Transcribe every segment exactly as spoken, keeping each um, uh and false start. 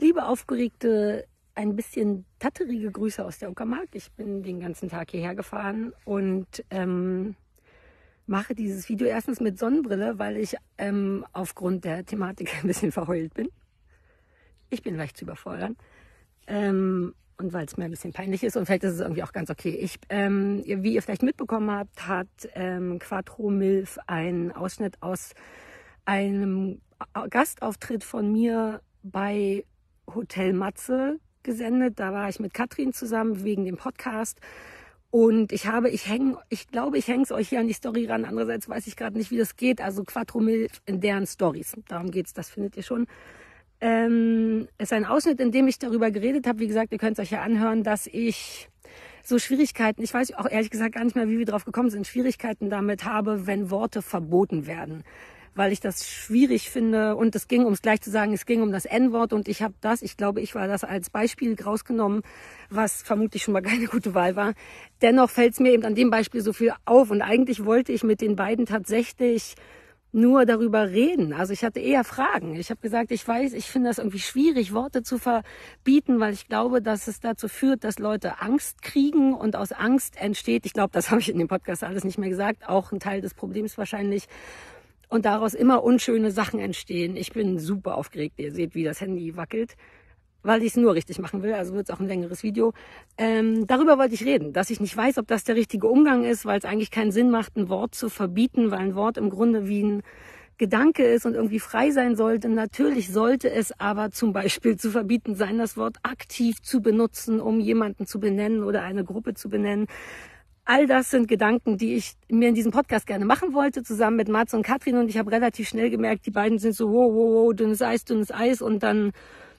Liebe aufgeregte, ein bisschen tatterige Grüße aus der Uckermark. Ich bin den ganzen Tag hierher gefahren und ähm, mache dieses Video erstens mit Sonnenbrille, weil ich ähm, aufgrund der Thematik ein bisschen verheult bin. Ich bin leicht zu überfordern. Ähm, und weil es mir ein bisschen peinlich ist und vielleicht ist es irgendwie auch ganz okay. Ich, ähm, wie ihr vielleicht mitbekommen habt, hat ähm, Quattro Milf einen Ausschnitt aus einem Gastauftritt von mir bei Hotel Matze gesendet. Da war ich mit Katrin zusammen wegen dem Podcast. Und ich habe, ich hänge, ich glaube, ich hänge es euch hier an die Story ran. Andererseits weiß ich gerade nicht, wie das geht. Also Quattro Milf in deren Stories. Darum geht's, das findet ihr schon. Ähm, es ist ein Ausschnitt, in dem ich darüber geredet habe. Wie gesagt, ihr könnt es euch ja anhören, dass ich so Schwierigkeiten, ich weiß auch ehrlich gesagt gar nicht mehr, wie wir drauf gekommen sind, Schwierigkeiten damit habe, wenn Worte verboten werden. Weil ich das schwierig finde und es ging, um es gleich zu sagen, es ging um das En-Wort und ich habe das, ich glaube, ich war das als Beispiel rausgenommen, was vermutlich schon mal keine gute Wahl war. Dennoch fällt es mir eben an dem Beispiel so viel auf und eigentlich wollte ich mit den beiden tatsächlich nur darüber reden. Also ich hatte eher Fragen. Ich habe gesagt, ich weiß, ich finde das irgendwie schwierig, Worte zu verbieten, weil ich glaube, dass es dazu führt, dass Leute Angst kriegen und aus Angst entsteht, ich glaube, das habe ich in dem Podcast alles nicht mehr gesagt, auch ein Teil des Problems wahrscheinlich, und daraus immer unschöne Sachen entstehen. Ich bin super aufgeregt, ihr seht, wie das Handy wackelt, weil ich es nur richtig machen will, also wird es auch ein längeres Video. Ähm, darüber wollte ich reden, dass ich nicht weiß, ob das der richtige Umgang ist, weil es eigentlich keinen Sinn macht, ein Wort zu verbieten, weil ein Wort im Grunde wie ein Gedanke ist und irgendwie frei sein sollte. Natürlich sollte es aber zum Beispiel zu verbieten sein, das Wort aktiv zu benutzen, um jemanden zu benennen oder eine Gruppe zu benennen. All das sind Gedanken, die ich mir in diesem Podcast gerne machen wollte, zusammen mit Mats und Katrin. Und ich habe relativ schnell gemerkt, die beiden sind so, wow, wow, wow, dünnes Eis, dünnes Eis. Und dann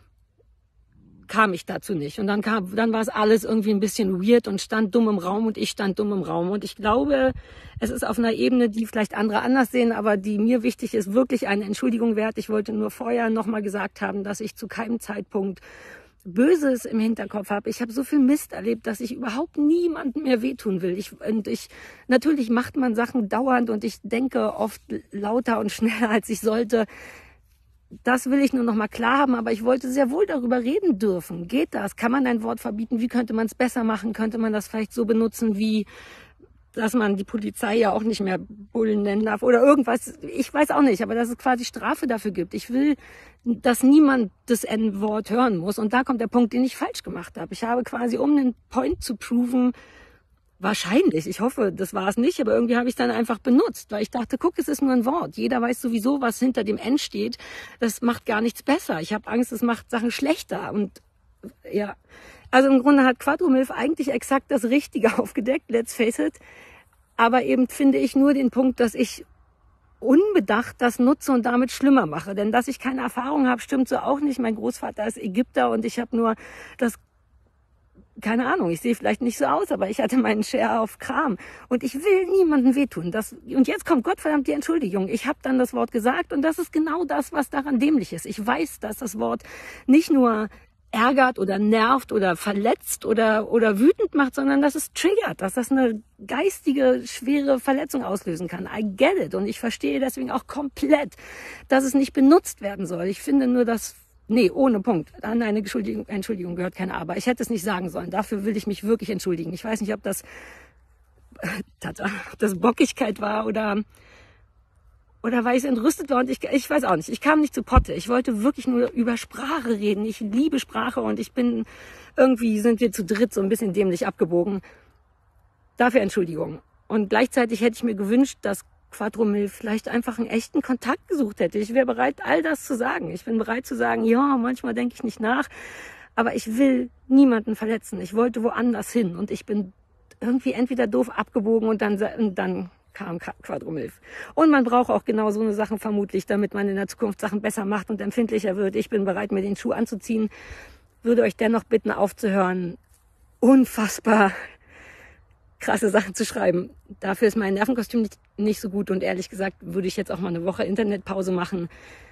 kam ich dazu nicht. Und dann kam, dann war es alles irgendwie ein bisschen weird und stand dumm im Raum und ich stand dumm im Raum. Und ich glaube, es ist auf einer Ebene, die vielleicht andere anders sehen, aber die mir wichtig ist, wirklich eine Entschuldigung wert. Ich wollte nur vorher nochmal gesagt haben, dass ich zu keinem Zeitpunkt Böses im Hinterkopf habe. Ich habe so viel Mist erlebt, dass ich überhaupt niemandem mehr wehtun will. Ich, und ich, natürlich macht man Sachen dauernd und ich denke oft lauter und schneller, als ich sollte. Das will ich nur noch mal klar haben, aber ich wollte sehr wohl darüber reden dürfen. Geht das? Kann man ein Wort verbieten? Wie könnte man es besser machen? Könnte man das vielleicht so benutzen, wie dass man die Polizei ja auch nicht mehr Bullen nennen darf oder irgendwas? Ich weiß auch nicht, aber dass es quasi Strafe dafür gibt. Ich will, dass niemand das En-Wort hören muss. Und da kommt der Punkt, den ich falsch gemacht habe. Ich habe quasi, um einen Point zu proven, wahrscheinlich, ich hoffe, das war es nicht, aber irgendwie habe ich es dann einfach benutzt, weil ich dachte, guck, es ist nur ein Wort. Jeder weiß sowieso, was hinter dem N steht. Das macht gar nichts besser. Ich habe Angst, es macht Sachen schlechter. Und ja, also im Grunde hat Quattro Milf eigentlich exakt das Richtige aufgedeckt, let's face it. Aber eben finde ich nur den Punkt, dass ich unbedacht das nutze und damit schlimmer mache. Denn dass ich keine Erfahrung habe, stimmt so auch nicht. Mein Großvater ist Ägypter und ich habe nur das, keine Ahnung, ich sehe vielleicht nicht so aus, aber ich hatte meinen Share auf Kram. Und ich will niemandem wehtun. Das, und jetzt kommt Gottverdammt die Entschuldigung. Ich habe dann das Wort gesagt und das ist genau das, was daran dämlich ist. Ich weiß, dass das Wort nicht nur ärgert oder nervt oder verletzt oder, oder wütend macht, sondern dass es triggert, dass das eine geistige, schwere Verletzung auslösen kann. I get it. Und ich verstehe deswegen auch komplett, dass es nicht benutzt werden soll. Ich finde nur, dass Nee, ohne Punkt. An eine Entschuldigung, Entschuldigung gehört keine Aber. Ich hätte es nicht sagen sollen. Dafür will ich mich wirklich entschuldigen. Ich weiß nicht, ob das, ob das Bockigkeit war oder, oder weil ich entrüstet war. Und ich, ich weiß auch nicht. Ich kam nicht zu Potte. Ich wollte wirklich nur über Sprache reden. Ich liebe Sprache und ich bin, irgendwie sind wir zu dritt so ein bisschen dämlich abgebogen. Dafür Entschuldigung. Und gleichzeitig hätte ich mir gewünscht, dass Quattro Milf vielleicht einfach einen echten Kontakt gesucht hätte. Ich wäre bereit, all das zu sagen. Ich bin bereit zu sagen, ja, manchmal denke ich nicht nach, aber ich will niemanden verletzen. Ich wollte woanders hin und ich bin irgendwie entweder doof abgebogen und dann, und dann kam Quattro Milf. Und man braucht auch genau so eine Sachen vermutlich, damit man in der Zukunft Sachen besser macht und empfindlicher wird. Ich bin bereit, mir den Schuh anzuziehen, würde euch dennoch bitten, aufzuhören, unfassbar krasse Sachen zu schreiben. Dafür ist mein Nervenkostüm nicht, nicht so gut und ehrlich gesagt würde ich jetzt auch mal eine Woche Internetpause machen.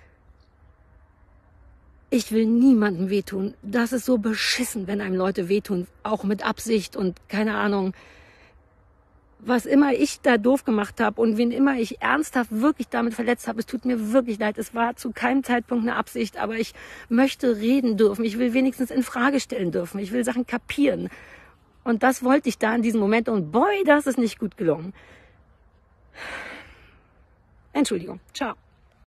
Ich will niemandem wehtun. Das ist so beschissen, wenn einem Leute wehtun, auch mit Absicht und keine Ahnung. was immer ich da doof gemacht habe und wen immer ich ernsthaft wirklich damit verletzt habe, es tut mir wirklich leid. Es war zu keinem Zeitpunkt eine Absicht, aber ich möchte reden dürfen. Ich will wenigstens in Frage stellen dürfen. Ich will Sachen kapieren. Und das wollte ich da in diesem Moment. Und boy, das ist nicht gut gelungen. Entschuldigung. Ciao.